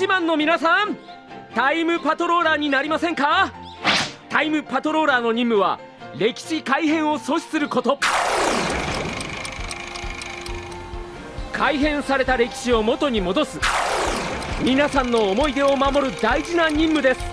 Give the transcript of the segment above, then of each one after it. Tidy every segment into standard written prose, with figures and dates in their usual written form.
自慢の皆さん、タイムパトローラーになりませんか？タイムパトローラーの任務は歴史改変を阻止すること。改変された歴史を元に戻す、皆さんの思い出を守る大事な任務です。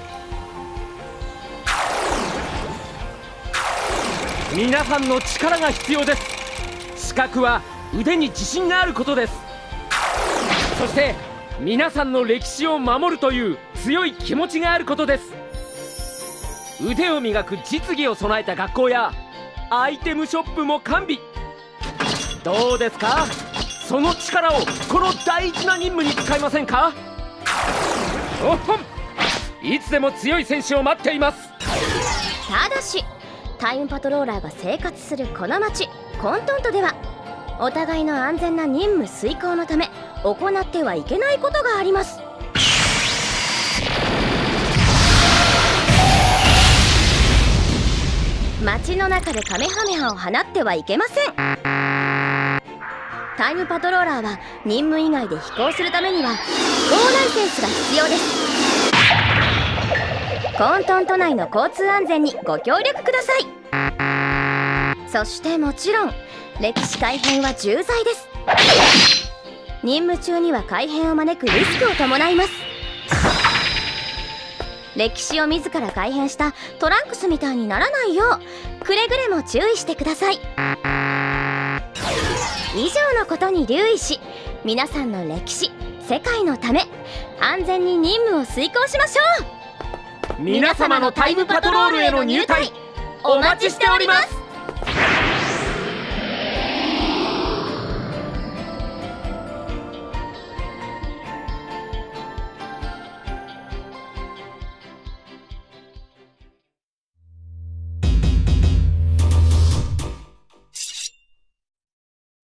皆さんの力が必要です。資格は腕に自信があることです。そして皆さんの歴史を守るという強い気持ちがあることです。腕を磨く実技を備えた学校やアイテムショップも完備。どうですか？その力をこの大事な任務に使いませんか？おっほん、いつでも強い選手を待っています。 ただしタイムパトローラーが生活するこの町コントントでは、お互いの安全な任務遂行のため行ってはいけないことがあります。街の中でカメハメハを放ってはいけません。タイムパトローラーは任務以外で飛行するためには飛行ライセンスが必要です。コントント内の交通安全にご協力ください。そしてもちろん歴史改変は重罪です。任務中には改変を招くリスクを伴います。歴史を自ら改変したトランクスみたいにならないようくれぐれも注意してください。以上のことに留意し、皆さんの歴史、世界のため安全に任務を遂行しましょう。 皆様のタイムパトロールへの入隊お待ちしております。